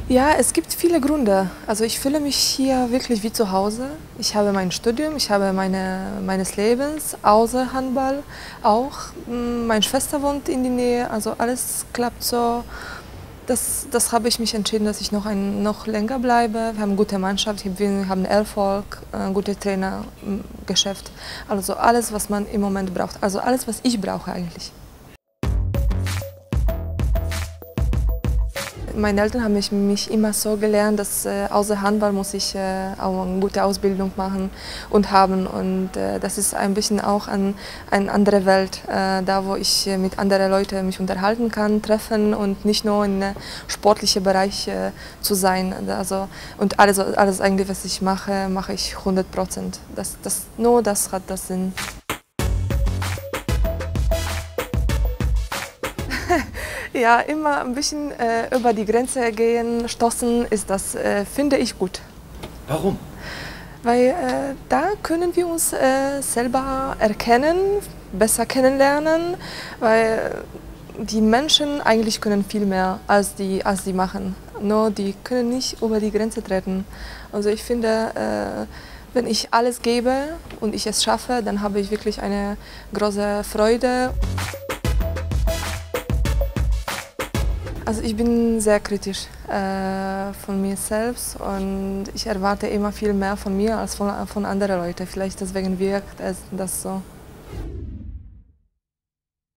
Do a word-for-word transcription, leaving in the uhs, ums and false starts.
Ja, es gibt viele Gründe. Also ich fühle mich hier wirklich wie zu Hause. Ich habe mein Studium, ich habe meine, meines Lebens, außer Handball auch. Mm, Meine Schwester wohnt in der Nähe, also alles klappt so. Das, das habe ich mich entschieden, dass ich noch, ein, noch länger bleibe. Wir haben eine gute Mannschaft, wir haben Erfolg, ein gutes Trainer, mm, Geschäft. Also alles, was man im Moment braucht. Also alles, was ich brauche eigentlich. Meine Eltern haben mich, mich immer so gelernt, dass äh, außer Handball muss ich äh, auch eine gute Ausbildung machen und haben. Und äh, das ist ein bisschen auch ein, eine andere Welt, äh, da wo ich äh, mit anderen Leuten mich unterhalten kann, treffen und nicht nur in äh, sportlichen Bereich äh, zu sein. Also, und alles, alles eigentlich, was ich mache, mache ich hundert Prozent. Das, das, nur das hat das Sinn. Ja, immer ein bisschen äh, über die Grenze gehen, stoßen, ist das, äh, finde ich gut. Warum? Weil äh, da können wir uns äh, selber erkennen, besser kennenlernen, weil die Menschen eigentlich können viel mehr, als die, als die machen. Nur die können nicht über die Grenze treten. Also ich finde, äh, wenn ich alles gebe und ich es schaffe, dann habe ich wirklich eine große Freude. Also ich bin sehr kritisch äh, von mir selbst und ich erwarte immer viel mehr von mir als von, von anderen Leuten. Vielleicht deswegen wirkt es das so.